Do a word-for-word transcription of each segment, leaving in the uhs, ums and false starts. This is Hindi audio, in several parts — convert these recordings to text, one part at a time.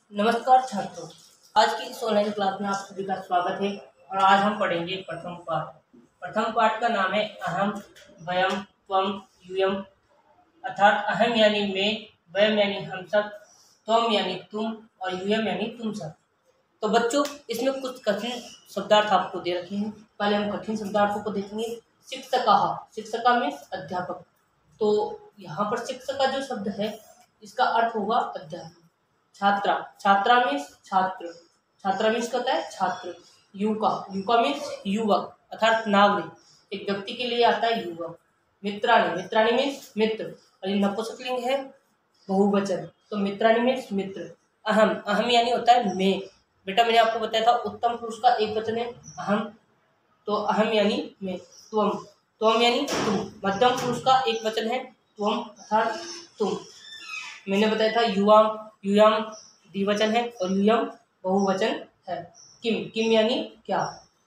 नमस्कार छात्रों, आज की इस ऑनलाइन क्लास में आप सभी का स्वागत है। और आज हम पढ़ेंगे प्रथम पाठ। प्रथम पाठ का नाम है अहम, वयम, त्वम, यूयम। अर्थात अहम यानी मैं, वयम यानी हम सब, त्वम यानी तुम और यूयम यानी तुम सब। तो बच्चों, इसमें कुछ कठिन शब्दार्थ आपको दे रखे हैं। पहले हम कठिन शब्दार्थों को देखेंगे। शिक्षकः, शिक्षका मीन्स अध्यापक। तो यहाँ पर शिक्षका जो शब्द है इसका अर्थ होगा अध्यापक। छात्रा, छात्रा मीन्स छात्र, छात्रा मीन्स क्या होता है छात्र। युवका, युवका मीन्स युवक अर्थात नागरिक, एक व्यक्ति के लिए आता है युवक। मित्राणी, मित्राणी मीन्स मित्र, और ये नपुंसकलिंग है बहुवचन, तो मित्राणी मीन्स मित्र। अहम, अहम यानी होता है मैं। बेटा मैंने आपको बताया था उत्तम पुरुष का एक वचन है अहम, तो अहम यानी मैं। त्वम, त्वम यानी तुम। मध्यम पुरुष का एक वचन है त्वम अर्थात तुम। मैंने बताया था युवाम, यूयम द्विवचन है और यूयम बहुवचन है। किम, किम यानी क्या।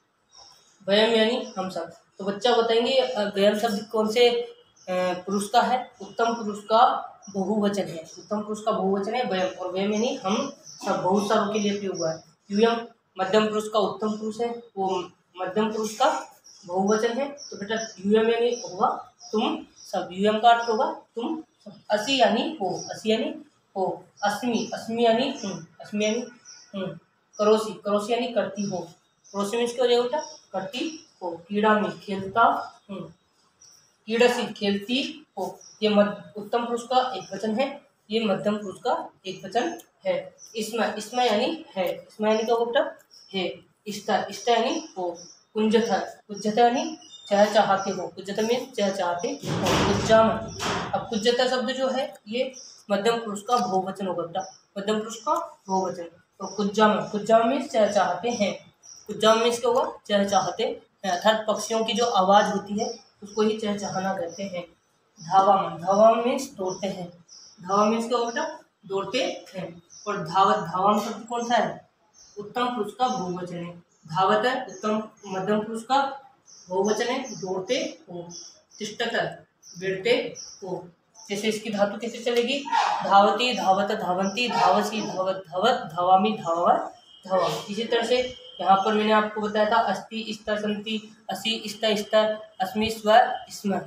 वयम यानी हम सब। तो बच्चा बताएंगे वयम शब्द कौन से पुरुष का है। उत्तम पुरुष का बहुवचन है, उत्तम पुरुष का बहुवचन है वयम, और वयम यानी हम सब, बहुत सारों के लिए प्रयोग हुआ है। यूयम मध्यम पुरुष का उत्तम पुरुष है, वो मध्यम पुरुष का बहुवचन है। तो बेटा यूयम यानी होगा तुम सब, यूयम का अर्थ होगा तुम सब। असी यानी हो, असी यानी हो। अस्मि, अस्मि यानी हूँ, अस्मि यानी हूँ। करोसी, करोसी यानी करती हो, करोसी मीन्स क्या हो जाएगा बेटा करती हो। कीड़ा में खेलता हूँ, कीड़सी खेलती हो। ये मध्य उत्तम पुरुष का एक वचन है, ये मध्यम पुरुष का एक वचन है। इसमें, इसमें यानी है, इसमें यानी क्या होगा बेटा है। इष्टा, इष्टा यानी हो। कुंजथ, कुंजथ यानी चाह चाहते हो, कुंजथ मीन्स चाह चाहते हो। कुज्जाम, अब कुज्जता शब्द जो है ये मध्यम पुरुष का बहुवचन होगा बेटा, मध्यम पुरुष का बहुवचन। तो कुज्जाम, कुज्जाम मीन्स चाह चाहते हैं, कुज्जाम मीन्स क्या होगा चाह चाहते हैं, अर्थात पक्षियों की जो आवाज़ होती है उसको ही चहचहाना कहते हैं। धावाम, धावाम मीन्स दौड़ते हैं, धावा मीन्स क्या होगा बेटा दौड़ते हैं। और धावत, धावाम शब्द कौन सा है उत्तम पुरुष का बहुवचन है। धावत है उत्तम मध्यम पुरुष का बहुवचन है, दौड़ते हो। तिष्ठत, बैठते हो। जैसे इसकी धातु कैसे चलेगी, धावती, धावत, धावंती, धावसी, धावत, धावत, धावामी, धावत, धावा। इसी तरह से यहाँ पर मैंने आपको बताया था अस्ति, इस्ता, संति, असि, इस्ता, इस्ता, अस्मि, स्व, स्म।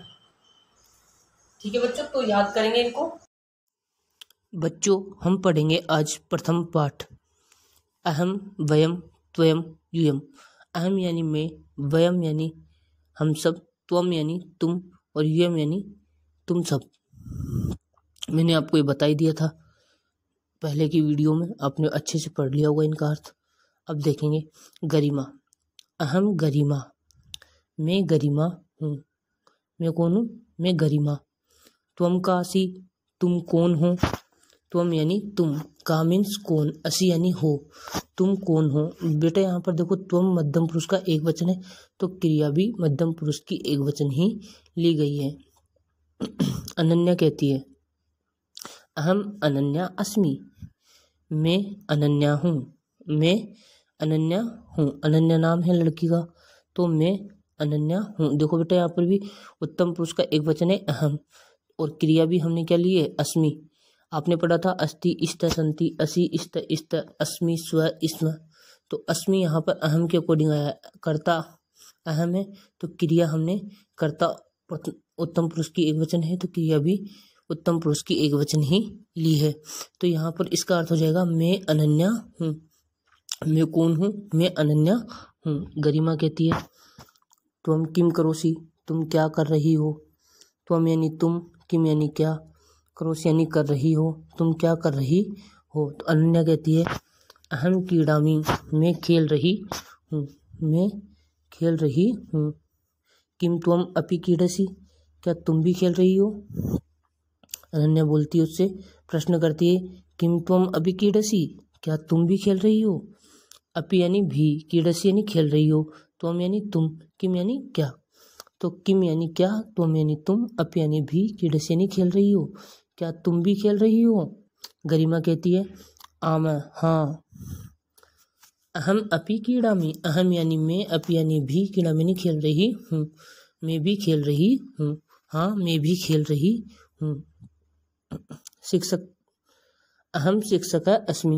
ठीक है बच्चों, तो याद करेंगे इनको। बच्चों हम पढ़ेंगे आज प्रथम पाठ अहम, वयम, त्वयम, यूयम। अहम यानी मैं, वयम यानी हम सब, त्वम यानी तुम और यूयम यानी तुम सब। मैंने आपको ये बता ही दिया था पहले की वीडियो में, आपने अच्छे से पढ़ लिया होगा इनका अर्थ। अब देखेंगे गरिमा। अहम गरिमा, मैं गरिमा हूँ। मैं कौन हूँ, मैं गरिमा। त्वम कासी, तुम कौन हो। त्वम यानी तुम, का मीन्स कौन, असी यानी हो, तुम कौन हो। बेटा यहाँ पर देखो त्वम मध्यम पुरुष का एक वचन है, तो क्रिया भी मध्यम पुरुष की एक वचन ही ली गई है। अनन्या कहती है अहम अनन्या अस्मि, मैं अनन्या हूँ, मैं अनन्या हूँ। अनन्या नाम है लड़की का, तो मैं अनन्या हूँ। देखो बेटा यहाँ पर भी उत्तम पुरुष का एक वचन है अहम, और क्रिया भी हमने क्या ली है अस्मि। आपने पढ़ा था अस्ति, इष्ट, संति, असी, इष्ट, इष्ट, अस्मि, स्व, स्म। तो अस्मि यहाँ पर अहम के अकॉर्डिंग आया, कर्ता अहम है तो क्रिया हमने कर्ता उत्तम पुरुष की एक वचन है, तो क्रिया भी उत्तम पुरुष की एक वचन ही ली है। तो यहाँ पर इसका अर्थ हो जाएगा मैं अनन्या हूँ। मैं कौन हूँ, मैं अनन्या हूँ। गरिमा कहती है तुम किम करोसी, तुम क्या कर रही हो। त्वम यानी तुम, किम यानी क्या, करोसी यानी कर रही हो, तुम क्या कर रही हो। तो अनन्या कहती है अहम क्रीडामी, मैं खेल रही हूँ, मैं खेल रही हूँ। किम त्वम अपि क्रीडसि, क्या तुम भी खेल रही हो। अनन्या बोलती है उससे, प्रश्न करती है किम त्वम अपि क्रीडसि, क्या तुम भी खेल रही हो। अपि यानी भी, क्रीडसि यानी खेल रही हो, त्वम यानी तुम, किम यानी क्या। तो किम यानी क्या, त्वम यानी तुम, अपि यानी भी, क्रीडसि यानी खेल रही हो, क्या तुम भी खेल रही हो। गरिमा कहती है आम, हाँ। अहम अपि क्रीडामि, अहम यानी मैं, अपि यानी भी, क्रीडा यानी खेल रही हूँ, मैं भी खेल रही हूँ, हाँ मैं भी खेल रही हूँ। शिक्षक, अहम शिक्षक अस्मि,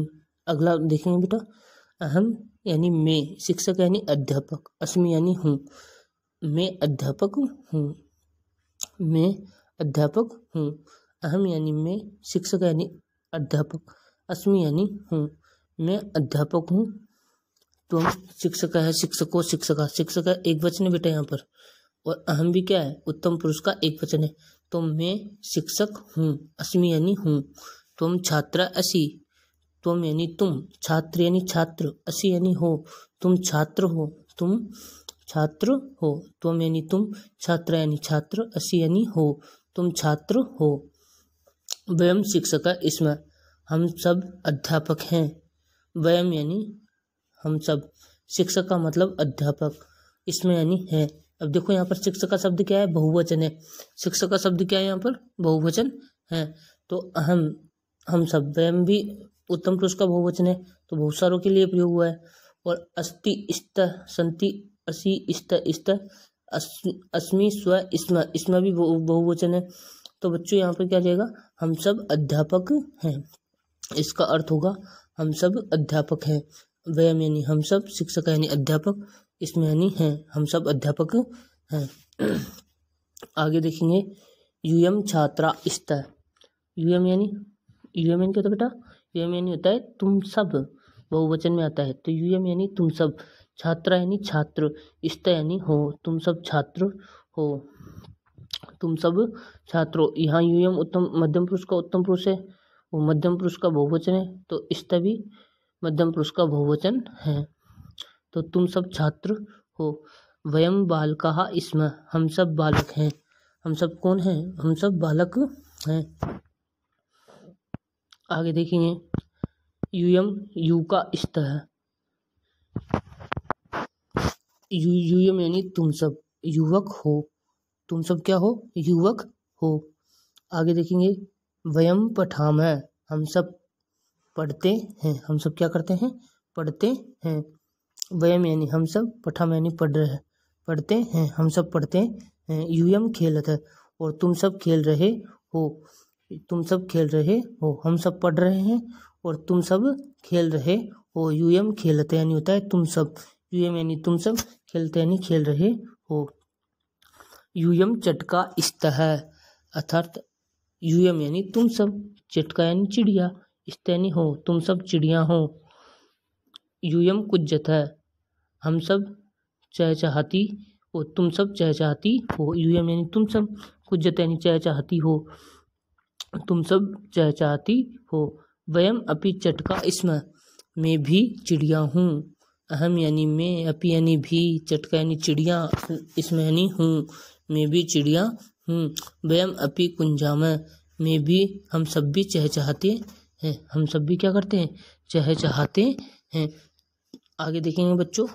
अगला देखेंगे बेटा, अहम यानी मैं, शिक्षक यानी अध्यापक, अस्मि यानी हूँ, मैं अध्यापक हूँ, मैं अध्यापक हूँ। अहम यानी मैं, शिक्षक यानी अध्यापक, अस्मि यानी हूँ, मैं अध्यापक हूँ। तो शिक्षक है, शिक्षको, शिक्षका, शिक्षक है एक वचन है बेटा यहाँ पर, और अहम भी क्या है, उत्तम पुरुष का एक वचन है। तो मैं शिक्षक हूँ, अस्मि यानी हूँ। तुम छात्र असि, तुम यानी तुम, छात्र यानी छात्र, असि यानी हो, तुम छात्र हो, तुम छात्र हो। तुम यानी तुम, छात्र यानी छात्र, असि यानी हो, तुम छात्र हो। वयम शिक्षक इसमें, हम सब अध्यापक हैं। वयम यानी हम सब, शिक्षक का मतलब अध्यापक, इसमें यानी है। अब देखो यहाँ पर शिक्षक का शब्द क्या है, बहुवचन है। शिक्षक का शब्द क्या है यहाँ पर, बहुवचन है। तो अहम, हम सब, वयम भी उत्तम पुरुष का बहुवचन है, तो बहुत सारों के लिए प्रयोग हुआ है। और अस्ति, इस्त, संति, असि, इस्त, इस्त, अस्मि, स्व, इसमें, इसमें भी बहुवचन है। तो बच्चों यहाँ पर क्या जाएगा, हम सब अध्यापक हैं। इसका अर्थ होगा हम सब अध्यापक हैं। वयम यानी हम सब, शिक्षक यानी अध्यापक, इसमें यानी है, हम सब अध्यापक हैं। आगे देखेंगे, यूयम छात्रा इस्त, यूयम यानी, यूयम यानी क्या होता है बेटा, यूयम यानी होता है तुम सब, बहुवचन में आता है। तो यूयम यानी तुम सब, छात्रा यानी छात्र, इस्त यानी हो, तुम सब छात्र हो, तुम सब छात्र हो। यहाँ यूयम उत्तम मध्यम पुरुष का उत्तम पुरुष है, वो मध्यम पुरुष का बहुवचन है, तो इस्त भी मध्यम पुरुष का बहुवचन है। तो तुम सब छात्र हो। वयम बालकाः स्मः, हम सब बालक हैं। हम सब कौन हैं, हम सब बालक हैं। आगे देखेंगे, यूयम युका स्तः, यू यूयम यानी तुम सब युवक हो, तुम सब क्या हो, युवक हो। आगे देखेंगे, वयम पठामः, हम सब पढ़ते हैं, हम सब क्या करते हैं, पढ़ते हैं। वयम यानी हम सब, पठाम यानी पढ़ रहे हैं, पढ़ते हैं, हम सब पढ़ते हैं। यूयम खेलत, और तुम सब खेल रहे हो, तुम सब खेल रहे हो, हम सब पढ़ रहे हैं और तुम सब खेल रहे हो। यूयम खेलत यानी होता है तुम सब, यूयम यानी तुम सब, खेलते यानी खेल रहे हो। यूयम चटका स्तः, अर्थात यूयम यानी तुम सब, चटका यानी चिड़िया, स्त यानी हो, तुम सब चिड़िया हो। यूयम कुज्जत है, हम सब चहचहाती हो, तुम सब चहचहाती हो। यूयम यानी तुम सब, कुज्जत यानी चहचहाती हो, तुम सब चहचहाती हो। वयम अपि चटका स्मः, मैं भी चिड़िया हूँ। अहम यानी मैं, अपि यानी भी, चटका यानी चिड़िया, इसमें यानी हूँ, मैं भी चिड़िया हूँ। वयम अपि कुंजामः, मैं भी, हम सब भी चहचहाते हैं, हम सब भी क्या करते हैं, चहचहाते हैं। आगे देखेंगे बच्चों,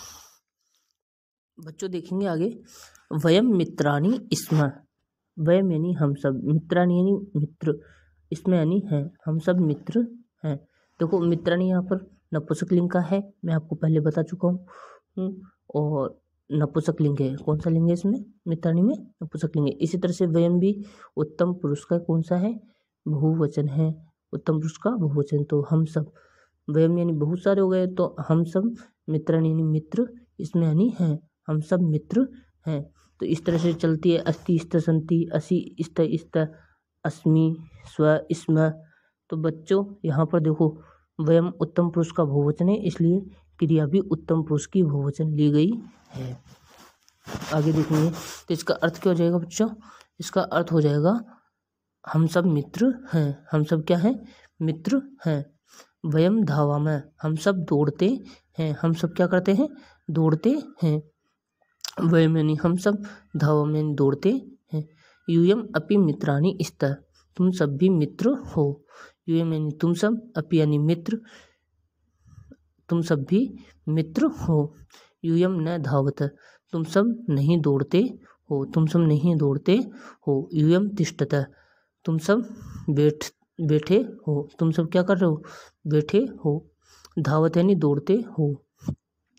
बच्चों देखेंगे आगे, वयम मित्राणि स्मः, वयम यानी हम सब, मित्राणि यानी मित्र, इसमें यानी है, हम सब मित्र हैं। देखो मित्राणि यहाँ पर नपुंसकलिंग का है, मैं आपको पहले बता चुका हूँ, और नपुंसकलिंग है, कौन सा लिंग है इसमें, मित्राणि में नपुंसकलिंग है। इसी तरह से वयम भी उत्तम पुरुष का कौन सा है, बहुवचन है, उत्तम पुरुष का बहुवचन। तो हम सब, वयम यानी बहुत सारे हो गए, तो हम सब, मित्राणि यानी मित्र, इसमें यानी है, हम सब मित्र हैं। तो इस तरह से चलती है, अस्ति, स्त, संति, असि, इस्त, इस्त, अस्मि, स्व, स्म। तो बच्चों यहाँ पर देखो, वयम उत्तम पुरुष का बहुवचन है, इसलिए क्रिया भी उत्तम पुरुष की बहुवचन ली गई है। आगे देखेंगे, तो इसका अर्थ क्या हो जाएगा बच्चों, इसका अर्थ हो जाएगा हम सब मित्र हैं, हम सब क्या हैं, मित्र हैं। वयम धावामः, हम सब दौड़ते हैं, हम सब क्या करते हैं, दौड़ते हैं। वयम यानी हम सब, धावामः यानी दौड़ते हैं। यूयम अपि मित्राणि स्तः, तुम सब भी मित्र हो। यूयम यानी तुम सब, अपि यानी मित्र, तुम सब भी मित्र हो। यूयम न धावत, तुम सब नहीं दौड़ते हो, तुम सब नहीं दौड़ते हो। यूयम तिष्ठत, तुम सब बैठ बैठे हो, तुम सब क्या कर रहे हो, बैठे हो। धावत यानी दौड़ते हो।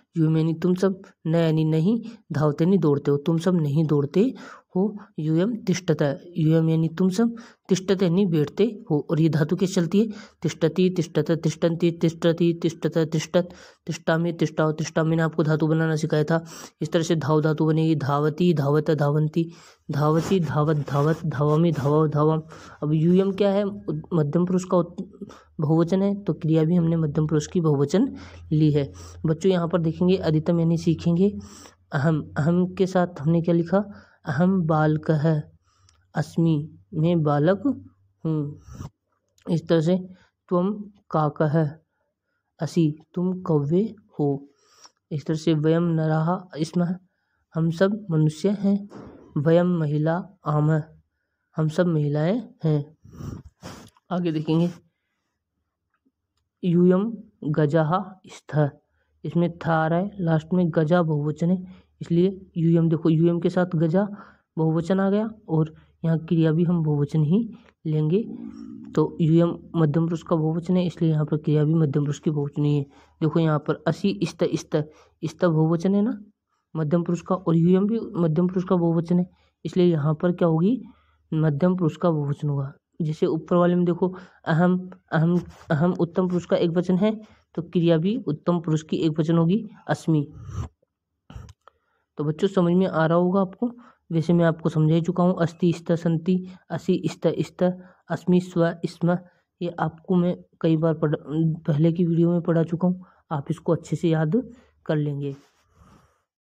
यूयम यानी तुम सब, न यानी नहीं, धावते यानी दौड़ते हो, तुम सब नहीं दौड़ते हो। यूयम तिष्ठत, यूयम यानी तुम सब, तिष्ठत यानी बैठते हो। और ये धातु कैसे चलती है? तिष्ठति, तिष्ठत, तिष्ठन्ति, तिष्ठति, तिष्ठत, तिष्ठत, तिष्ठामि, तिष्ठाओ, तिष्ठामि। मैंने आपको धातु बनाना सिखाया था। इस तरह से धाव धातु बनेगी। धावती, धावत, धावंती, धावसी, धावत, धावत, धावामि, धावा, धावम। अब यूयम क्या है? मध्यम पुरुष का बहुवचन है, तो क्रिया भी हमने मध्यम पुरुष की बहुवचन ली है। बच्चों यहाँ पर देखेंगे अधितम यानी सीखेंगे अहम। अहम के साथ हमने क्या लिखा? अहम बालकः अस्मि, मैं बालक हूँ। इस तरह से त्वम काकः असि, तुम कौवे हो। इस तरह से वयम नराः स्मः, हम सब मनुष्य हैं। वयम महिला आमः, हम सब महिलाएं हैं। आगे देखेंगे यूयम गजाः स्थः, इसमें था आ रहा है, लास्ट में गजा बहुवचन है, इसलिए यूयम। देखो यूयम के साथ गजा बहुवचन आ गया और यहाँ क्रिया भी हम बहुवचन ही लेंगे। तो यूयम मध्यम पुरुष का बहुवचन है, इसलिए यहाँ पर क्रिया भी मध्यम पुरुष की बहुवचन ही है। देखो यहाँ पर असि इस्त इस्त, इस्त बहुवचन है ना मध्यम पुरुष का, और यूयम भी मध्यम पुरुष का बहुवचन है, इसलिए यहाँ पर क्या होगी? मध्यम पुरुष का बहुवचन होगा। जैसे ऊपर वाले में देखो अहम, अहम अहम उत्तम पुरुष का एक वचन है, तो क्रिया भी उत्तम पुरुष की एक वचन होगी अस्मि। तो बच्चों समझ में आ रहा होगा आपको। वैसे मैं आपको समझा ही चुका हूँ। अस्ति, स्त, संति, असि, इस्त, इस्त, अस्मि, स्व, स्म, ये आपको मैं कई बार पढ़ पहले की वीडियो में पढ़ा चुका हूँ। आप इसको अच्छे से याद कर लेंगे।